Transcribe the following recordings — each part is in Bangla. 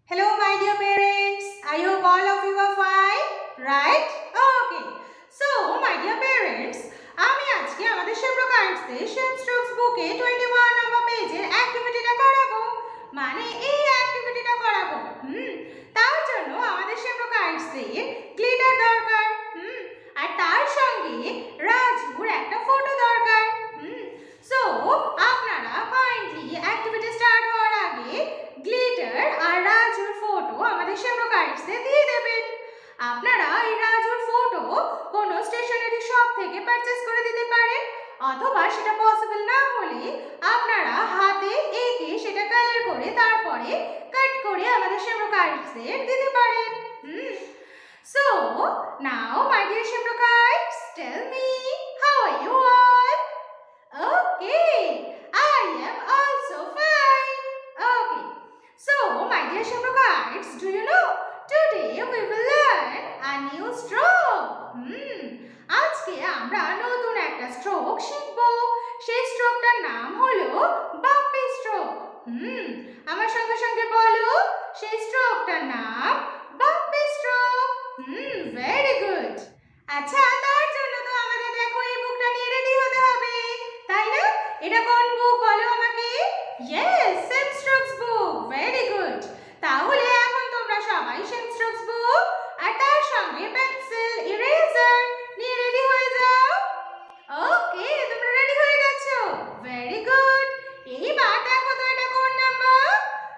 Hello my dear parents, I hope all of you are fine, right? Okay. So my dear parents, আমি আজকে আমাদের ShemStrokes-এ ShemStrokes বুকে 21 নম্বর পেজের অ্যাক্টিভিটিটা করাবো। মানে এই অ্যাক্টিভিটিটা করাবো। তার জন্য আমাদের ShemStrokes-এ গ্লিটার দরকার। আর তার সঙ্গে রাজুর একটা ফটো দরকার। সো আপনারা কাইন্ডলি অ্যাক্টিভিটি স্টার্ট হওয়ার আগে গ্লিটার আর রাজুর ফটো আমাদের ShemStrokes-এ দিয়ে দেবেন। আপনারা এই রাজুর ফটো কোনো স্টেশনারি শপ থেকে পারচেজ করে দিতে পারেন, অথবা সেটা পসিবল না হলে আপনারা হাতে এঁকে সেটা কালার করে তারপরে কাট করে আমাদের ShemStrokes-এ দিতে পারেন। So now my dear ShemStrokes, tell me, how are you all? Okay, I am also fine. Okay, so my dear ShemStrokes, do you know today we will learn a new stroke. আজকে আমরা নতুন একটা স্ট্রোক শিখব। সেই স্ট্রোকটার নাম হলো বাম্পি স্ট্রোক। আমার সঙ্গে সঙ্গে বলো, সেই স্ট্রোকটার নাম বাম্পি স্ট্রোক। Very good. আচ্ছা, তার জন্য তো আমাদের দেখো এই বুকটা নিয়ে রেডি হতে হবে, তাই না? এটা কোন বুক বলো আমাকে? Yes, ShemStrokes book. Very good. তাহলে এখন তোমরা সবাই ShemStrokes বুক আর তার সঙ্গে পেন্সিল, ইরেজার নিয়ে রেডি হয়ে যাও। ওকে, তোমরা রেডি হয়ে গেছো? Very good. এইবার দেখো তো এটা কোন নাম্বার?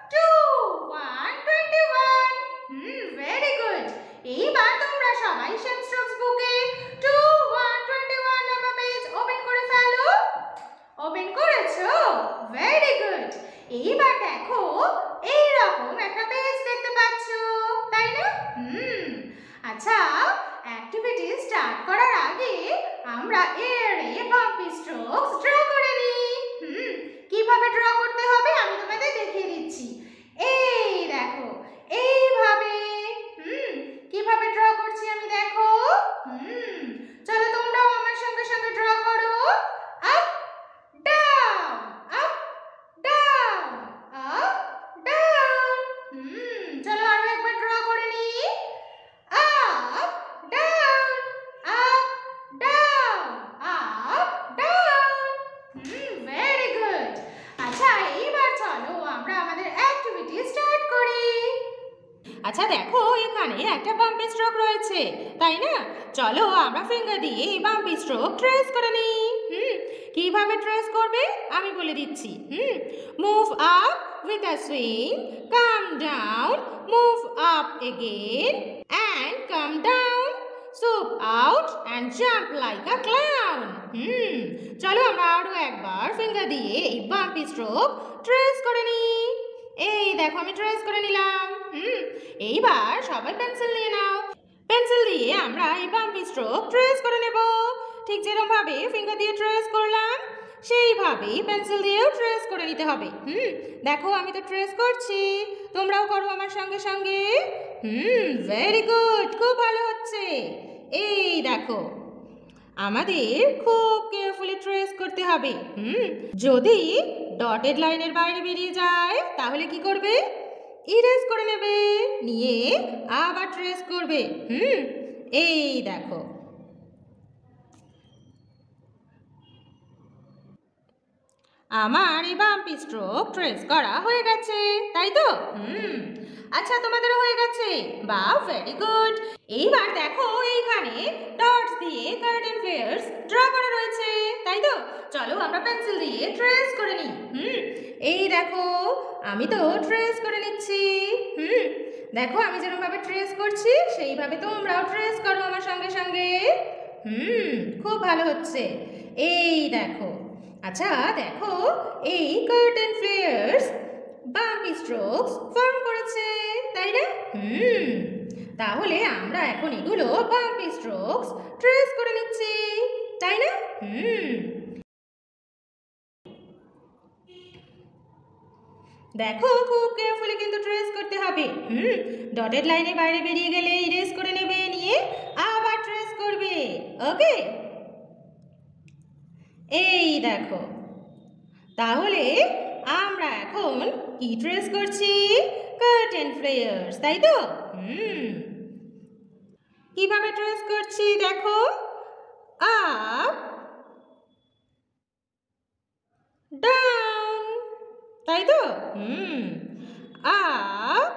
2121। Very good. এইবার তোমরা সবাই ShemStrokes বুকে 2121 নাম্বার পেজ ওপেন করে ফেলো। ওপেন করেছো? Very good. এইবার দেখো এইরকম একটা পেজ দেখতে পাচ্ছো, তাই না? আচ্ছা, অ্যাক্টিভিটি স্টার্ট করার আগে আমরা এর বাম্পি স্ট্রোকস ড্র করে নিই। কিভাবে ড্র করতে হবে আমি তোমাদের দেখিয়ে দিচ্ছি। এই দেখো, এইভাবে। কিভাবে ড্র করছি আমি দেখো। চলো তোমরাও আমার সঙ্গে সঙ্গে ড্র করো। Up down, up down, up down. চলো আরো একবার ড্র করে নিই। Up down, up down, up down. Very good. আচ্ছা, এইবার চলো আমরা আমাদের অ্যাক্টিভিটি স্টার্ট করি। আচ্ছা দেখো, এখানে একটা বাম্পি স্ট্রোক রয়েছে, তাই না? চলো আমরা ফিঙ্গার দিয়ে এই বাম্পি স্ট্রোক ট্রেস করে নিই। কিভাবে ট্রেস করবে আমি বলে দিচ্ছি। Move up with a swing, come down, move up again and come down, swoop out and jump like a clown. চলো আমরা আরো একবার ফিঙ্গার দিয়ে এই বাম্পি স্ট্রোক ট্রেস করে নিই। এই দেখো আমি ট্রেস করে নিলাম। এইবার সবাই পেন্সিল নিয়ে নাও। পেন্সিল দিয়ে আমরা এই বাম্পি স্ট্রোক ট্রেস করে নেব। ঠিক যেরকম ভাবে ফিঙ্গার দিয়ে ট্রেস করলাম সেইভাবেই পেন্সিল দিয়েও ট্রেস করে নিতে হবে। দেখো আমি তো ট্রেস করছি, তোমরাও করো আমার সঙ্গে সঙ্গে। ভেরি গুড, খুব ভালো হচ্ছে। এই দেখো, আমাদের খুব কেয়ারফুলি ট্রেস করতে হবে। যদি ডটেড লাইনের বাইরে বেরিয়ে যায় তাহলে কি করবে? ইরেজ করে নেবে, নিয়ে আবার ট্রেস করবে। এই দেখো, আমার এই বাম্পি স্ট্রোক ট্রেস করা হয়ে গেছে, তাই তো? আচ্ছা, তোমাদেরও হয়ে গেছে? বাহ, ভেরি গুড। এইবার দেখো এইখানে ডটস দিয়ে কার্টেন ফ্লেয়ার্স ড্র করা রয়েছে, তাই তো? চলো আমরা পেন্সিল দিয়ে ট্রেস করে নিই। এই দেখো আমি তো ট্রেস করে নিচ্ছি। দেখো আমি যেরকম ভাবে ট্রেস করছি সেইভাবে তোমরাও ট্রেস করো আমার সঙ্গে সঙ্গে। খুব ভালো হচ্ছে। এই দেখো, আচ্ছা দেখো এই curtain flares bumpy strokes form করেছে, তাই না? তাহলে আমরা এখন এগুলো বাম্পি স্ট্রোকস ট্রেস করে নিচ্ছি, তাই না? দেখো খুব কেয়ারফুলি কিন্তু ট্রেস করতে হবে। ডটেড লাইনের বাইরে বেরিয়ে গেলে ইরেজ করে নেবে, নিয়ে আবার ট্রেস করবে। ওকে, এই দেখো, তাহলে আমরা এখন কি ট্রেস করছি? কার্টেন ফ্লেয়ার্স, তাই তো? কিভাবে ট্রেস করছি দেখো। আপ, ডাউন, তাই তো? Up,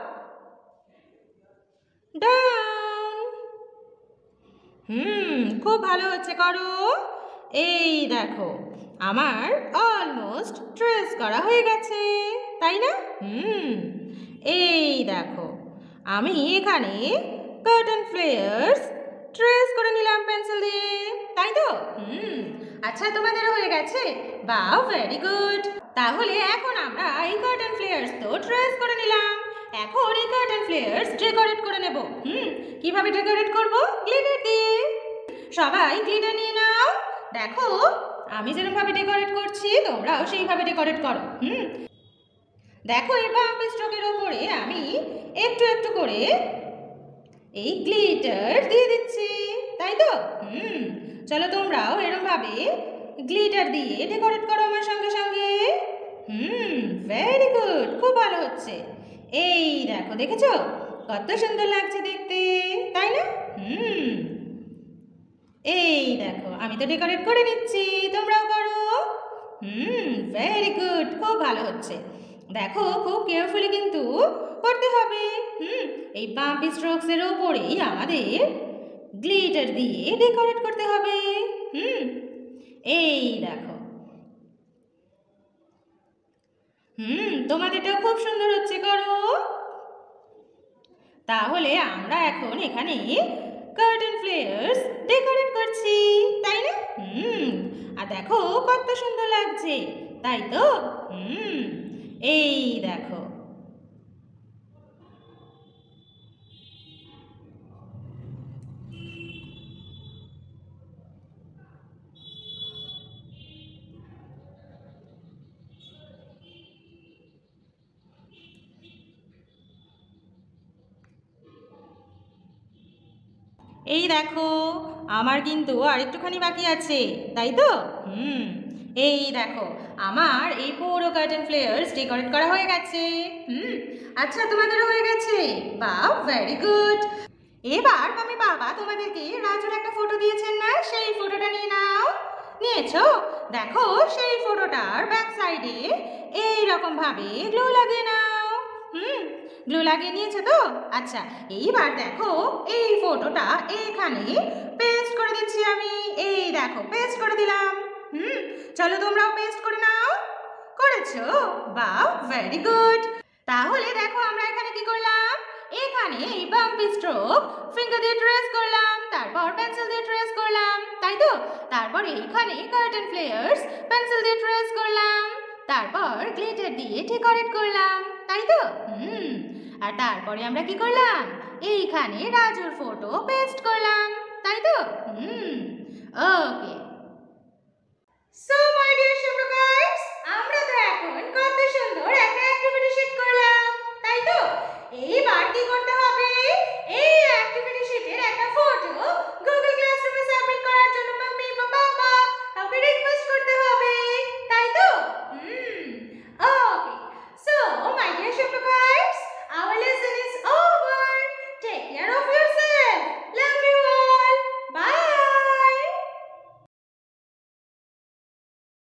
down. খুব ভালো হচ্ছে, করো। এই দেখো আমার অলমোস্ট ট্রেস করা হয়ে গেছে, তাই না? এই দেখো আমি এখানে কার্টেন ফ্লেয়ার্স ট্রেস করে নিলাম পেন্সিল দিয়ে, তাই তো? আচ্ছা, তোমাদের হয়ে গেছে? বাহ, ভেরি গুড। তাহলে এখন আমরা এই কার্টেন ফ্লেয়ার্স তো ট্রেস করে নিলাম, এখন এই কার্টেন ফ্লেয়ার্স ডেকোরেট করে নেব। কিভাবে ডেকোরেট করব? গ্লিটার দিয়ে। সবাই গ্লিটার নিয়ে নাও। দেখো আমি যেরকম ভাবে ডেকোরেট করছি তোমরাও সেইভাবে ডেকোরেট করো। দেখো এই বাম্প স্ট্রোকের উপরে আমি একটু একটু করে এই গ্লিটার দিয়ে দিচ্ছি, তাই তো? চলো তোমরাও এরকম ভাবে গ্লিটার দিয়ে ডেকোরেট করো আমার সঙ্গে সঙ্গে। ভেরি গুড, খুব ভালো হচ্ছে। এই দেখো, দেখেছো কত সুন্দর লাগছে দেখতে, তাই না? এই দেখো আমি তো ডেকোরেট করে নিচ্ছি, তোমরাও করো। ভেরি গুড, খুব ভালো হচ্ছে। দেখো খুব কেয়ারফুলি কিন্তু করতে হবে। এই বাম্পি স্ট্রোকস এর উপরেই আমাদের গ্লিটার দিয়ে ডেকোরেট করতে হবে। এই দেখো তোমাদেরটাও খুব সুন্দর হচ্ছে, করো। তাহলে আমরা এখন এখানে কার্টেন ফ্লেয়ার্স ডেকোরেট করছি, তাই না? আর দেখো কত সুন্দর লাগছে, তাই তো? এই দেখো এই দেখো আমার কিন্তু আর একটুখানি বাকি আছে, তাই তো? এই দেখো আমার এই পুরো কার্টেন ফ্লেয়ার্স ডেকোরেট করা হয়ে গেছে। আচ্ছা, তোমাদেরও হয়ে গেছে? বাহ, ভেরি গুড। এবার আমি বাবা তোমাদেরকে রাজুর একটা ফটো দিয়েছেন না, সেই ফটোটা নিয়ে নাও। নিয়েছো? দেখো সেই ফটোটার ব্যাক সাইডে এইরকম ভাবে গ্লু লাগিয়ে নাও। গ্লু লাগিয়ে নিয়েছো তো? আচ্ছা, এইবার দেখো এই ফটোটা এখানে পেস্ট করে দিচ্ছি আমি। এই দেখো পেস্ট করে দিলাম। চলো তোমরাও পেস্ট করে নাও। করেছো? বাহ, ভেরি গুড। তাহলে দেখো আমরা এখানে কি করলাম? এখানে এই বাম্পি স্ট্রোক ফিঙ্গার দিয়ে ট্রেস করলাম, তারপর পেন্সিল দিয়ে ট্রেস করলাম, তাই তো? তারপর এইখানে কার্টেন ফ্লেয়ার্স পেন্সিল দিয়ে ট্রেস করলাম, তারপর গ্লিটার দিয়ে ডেকোরেট করলাম, তাই তো? আর তারপরে আমরা কি করলাম? এইখানে রাজুর ফটো পেস্ট করলাম, তাই তো? ওকে। So my dear